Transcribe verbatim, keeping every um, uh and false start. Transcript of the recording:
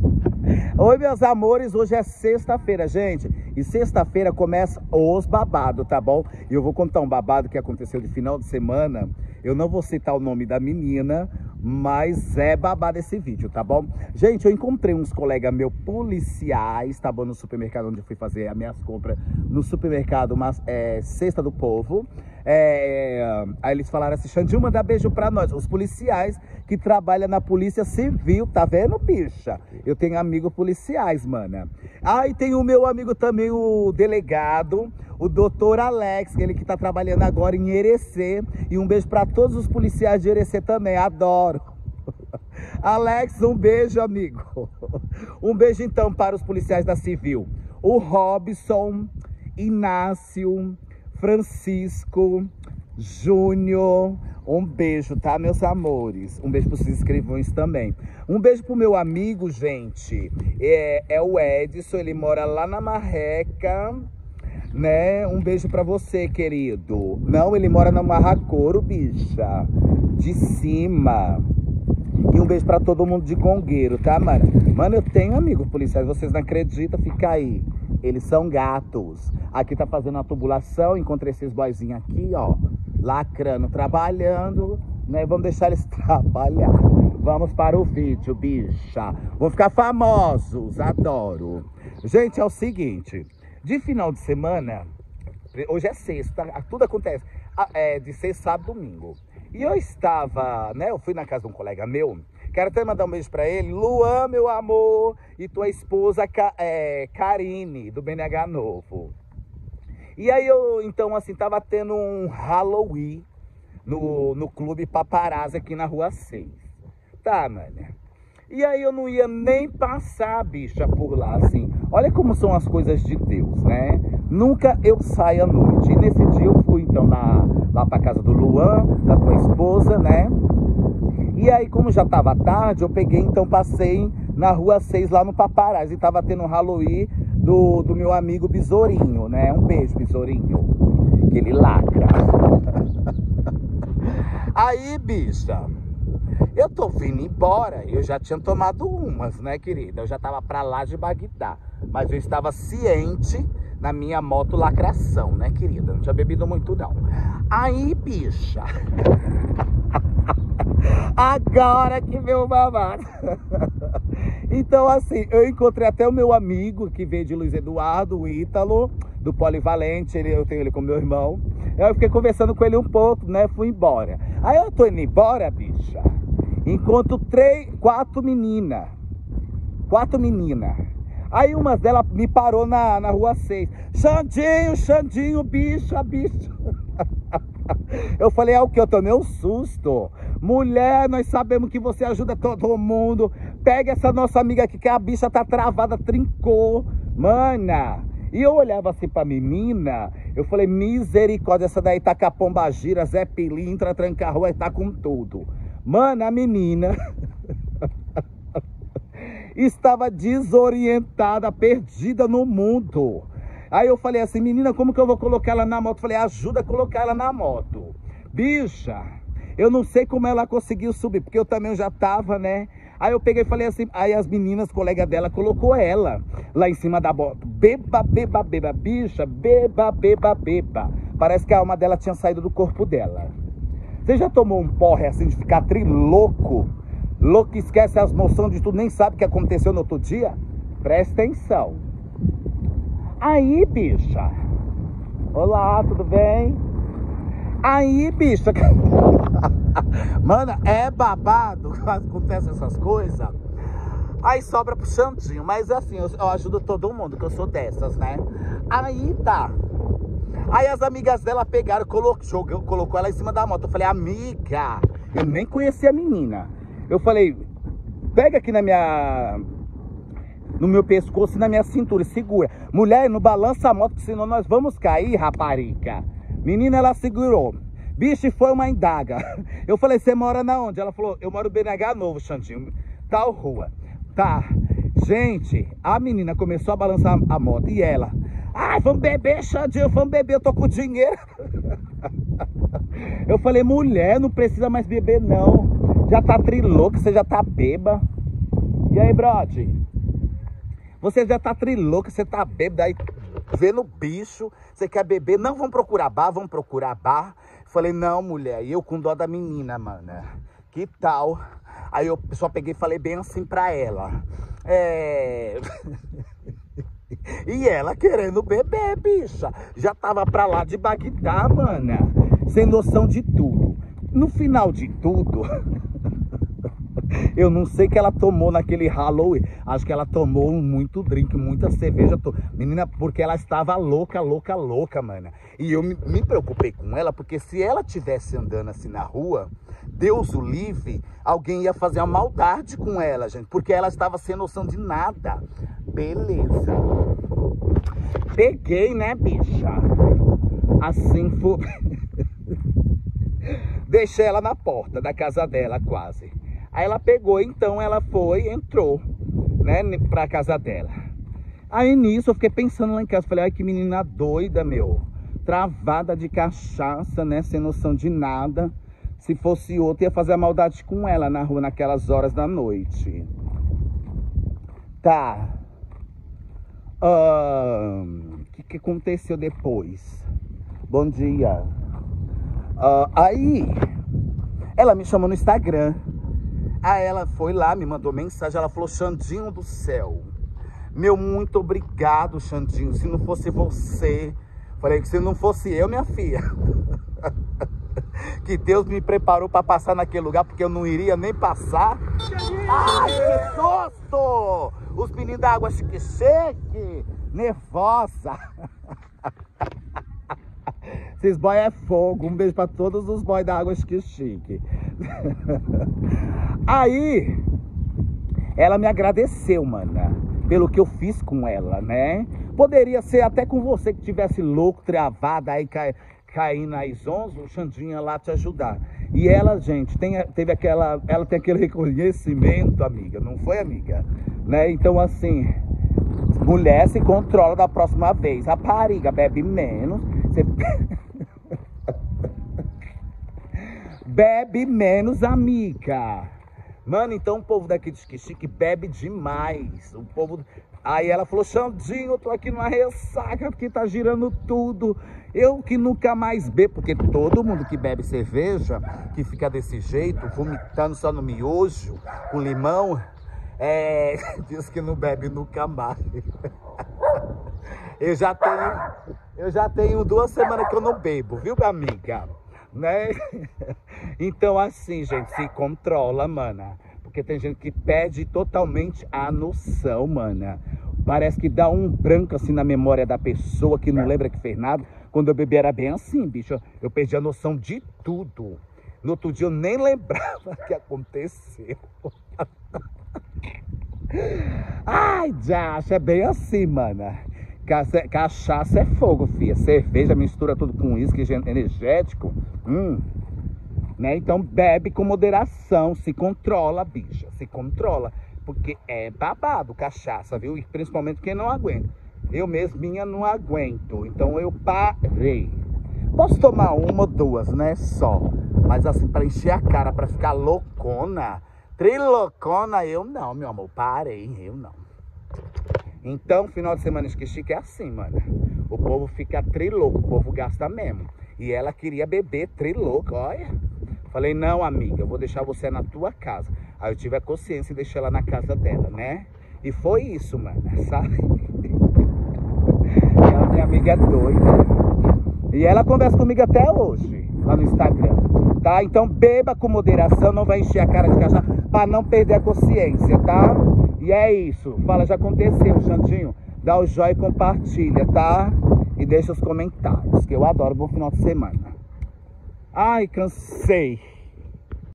Oi, meus amores, hoje é sexta-feira, gente. E sexta-feira começa os babados, tá bom? E eu vou contar um babado que aconteceu de final de semana. Eu não vou citar o nome da menina, mas é babado esse vídeo, tá bom? Gente, eu encontrei uns colegas meus policiais, tá bom? No supermercado onde eu fui fazer as minhas compras. No supermercado, mas, é, Cesta do Povo. É, aí eles falaram assim, Xandinho, manda beijo pra nós. Os policiais que trabalham na polícia civil, tá vendo, bicha? Eu tenho amigos policiais, mana. Aí tem o meu amigo também, o delegado, o doutor Alex, ele que tá trabalhando agora em Irecê. E um beijo pra todos os policiais de Irecê também, adoro. Alex, um beijo, amigo. Um beijo então para os policiais da Civil. O Robson, Inácio, Francisco, Júnior, um beijo, tá, meus amores? Um beijo pros inscrivões também. Um beijo pro meu amigo, gente, é, é o Edson, ele mora lá na Marreca, né? Um beijo pra você, querido. Não, ele mora na Marracoro, bicha, de cima. E um beijo pra todo mundo de Congueiro, tá, mano? Mano, eu tenho amigos policiais, vocês não acreditam? Fica aí. Eles são gatos. Aqui tá fazendo a tubulação. Encontrei esses boyzinhos aqui, ó, lacrando, trabalhando, né? Vamos deixar eles trabalhar. Vamos para o vídeo, bicha. Vão ficar famosos, adoro. Gente, é o seguinte. De final de semana, hoje é sexta, tudo acontece é, de sexta, sábado, domingo. E eu estava, né? Eu fui na casa de um colega meu. Quero até mandar um beijo pra ele. Luan, meu amor, e tua esposa, é, Karine, do B N H Novo. E aí eu, então, assim, tava tendo um Halloween no, no Clube Paparazzi aqui na Rua seis. Tá, mano? E aí eu não ia nem passar, bicha, por lá, assim. Olha como são as coisas de Deus, né? Nunca eu saio à noite. E nesse dia eu fui, então, na, lá pra casa do Luan, da tua esposa, né? E aí, como já tava tarde, eu peguei, então passei na Rua seis, lá no Paparazzi. E tava tendo um Halloween do, do meu amigo Besourinho, né? Um beijo, Besourinho. Que ele lacra. Aí, bicha, eu tô vindo embora. Eu já tinha tomado umas, né, querida? Eu já tava pra lá de Bagdá. Mas eu estava ciente na minha moto lacração, né, querida? Não tinha bebido muito, não. Aí, bicha... Agora que veio o babado. Então, assim, eu encontrei até o meu amigo que veio de Luiz Eduardo, o Ítalo, do Polivalente. Ele, eu tenho ele como meu irmão. Eu fiquei conversando com ele um pouco, né? Fui embora. Aí eu tô indo embora, bicha. Encontro três, quatro meninas. Quatro meninas. Aí uma delas me parou na, na Rua seis. Xandinho, Xandinho, bicha, bicha. Eu falei, é o que? Eu tomei um susto. Mulher, nós sabemos que você ajuda todo mundo. Pega essa nossa amiga aqui que a bicha tá travada, trincou. Mana. E eu olhava assim pra menina. Eu falei, misericórdia, essa daí tá com a pombagira, Zé Pilintra, tranca-rua e tá com tudo. Mana, a menina estava desorientada, perdida no mundo. Aí eu falei assim, menina, como que eu vou colocar ela na moto? Eu falei, ajuda a colocar ela na moto. Bicha, eu não sei como ela conseguiu subir, porque eu também já tava, né? Aí eu peguei e falei assim, aí as meninas, colega dela, colocou ela lá em cima da moto. Beba, beba, beba, bicha, beba, beba, beba. Parece que a alma dela tinha saído do corpo dela. Você já tomou um porre assim de ficar trilouco? Louco que esquece as noções de tudo, nem sabe o que aconteceu no outro dia? Presta atenção. Aí, bicha. Olá, tudo bem? Aí, bicha. Mano, é babado quando acontecem essas coisas. Aí sobra pro Xandinho. Mas assim, eu, eu ajudo todo mundo, que eu sou dessas, né? Aí tá. Aí as amigas dela pegaram, colocou, jogou, colocou ela em cima da moto. Eu falei, amiga, eu nem conhecia a menina. Eu falei, pega aqui na minha... no meu pescoço e na minha cintura, segura. Mulher, não balança a moto, senão nós vamos cair, rapariga. Menina, ela segurou. Bicho, foi uma indaga. Eu falei, você mora na onde? Ela falou, eu moro no B N H Novo, Xandinho. Tal rua. Tá. Gente, a menina começou a balançar a moto. E ela, ai, vamos beber, Xandinho, vamos beber, eu tô com dinheiro. Eu falei, mulher, não precisa mais beber, não. Já tá trilouco, você já tá beba. E aí, brother? Você já tá trilouca, você tá bêbada aí, vendo bicho, você quer beber? Não, vamos procurar bar, vamos procurar bar. Falei, não, mulher, e eu com dó da menina, mano, que tal? Aí eu só peguei e falei bem assim pra ela. É... E ela querendo beber, bicha. Já tava pra lá de Bagdá, mana. Sem noção de tudo. No final de tudo, eu não sei o que ela tomou naquele Halloween. Acho que ela tomou muito drink, muita cerveja. Menina, porque ela estava louca, louca, louca, mana. E eu me, me preocupei com ela, porque se ela tivesse andando assim na rua, Deus o livre, alguém ia fazer uma maldade com ela, gente. Porque ela estava sem noção de nada. Beleza. Peguei, né, bicha? Assim foi. Deixei ela na porta da casa dela, quase. Aí ela pegou, então ela foi, entrou, né, pra casa dela. Aí nisso eu fiquei pensando lá em casa, falei, ai, que menina doida, meu. Travada de cachaça, né, sem noção de nada. Se fosse outra, ia fazer a maldade com ela na rua, naquelas horas da noite. Tá. O uh, que, que aconteceu depois? Bom dia. Uh, aí, ela me chamou no Instagram. Aí ela foi lá, me mandou mensagem. Ela falou, Xandinho do céu, meu, muito obrigado, Xandinho. Se não fosse você, falei que se não fosse eu, minha filha, que Deus me preparou para passar naquele lugar, porque eu não iria nem passar. Ai, que susto! Os meninos da água chique-chique, nervosa. Esses boys é fogo. Um beijo pra todos os boys da água chique-chique. Aí, ela me agradeceu, mana, pelo que eu fiz com ela, né? Poderia ser até com você que tivesse louco, travada, aí cai, caindo nas onze, o Xandinho ia lá te ajudar. E ela, gente, tem, teve aquela, ela tem aquele reconhecimento, amiga, não foi, amiga? Né? Então, assim, mulher se controla da próxima vez. Rapariga, bebe menos. Você... bebe menos, amiga. Mano, então o povo daqui de Chique-Chique bebe demais. O povo... Aí ela falou, Xandinho, eu tô aqui numa ressaca porque tá girando tudo. Eu que nunca mais bebo, porque todo mundo que bebe cerveja, que fica desse jeito, vomitando só no miojo, com limão, é... diz que não bebe nunca mais. Eu já tenho, eu já tenho duas semanas que eu não bebo, viu, minha amiga? Né? Então, assim, gente, se controla, mana. Porque tem gente que perde totalmente a noção, mana. Parece que dá um branco assim na memória da pessoa que não lembra que fez nada. Quando eu bebi era bem assim, bicho. Eu perdi a noção de tudo. No outro dia eu nem lembrava o que aconteceu. Ai, já, é bem assim, mana. Cachaça é fogo, filha. Cerveja mistura tudo com uísque energético. Hum. Né? Então bebe com moderação, se controla, bicha, se controla, porque é babado cachaça, viu? E principalmente quem não aguenta. Eu mesminha não aguento, então eu parei. Posso tomar uma ou duas, né, só, mas assim, para encher a cara, para ficar loucona, trilocona, eu não, meu amor, parei, eu não. Então, final de semana chique-chique é assim, mano. O povo fica trilouco, o povo gasta mesmo. E ela queria beber trilouco, olha. Falei, não, amiga, eu vou deixar você na tua casa. Aí eu tive a consciência e deixei ela na casa dela, né? E foi isso, mano, sabe? Ela, minha amiga, é doida. E ela conversa comigo até hoje, lá no Instagram, tá? Então beba com moderação, não vai encher a cara de cachaça, pra não perder a consciência, tá? E é isso. Fala, já aconteceu, Xandinho. Dá o joinha e compartilha, tá? E deixa os comentários, que eu adoro bom final de semana. Ai, cansei.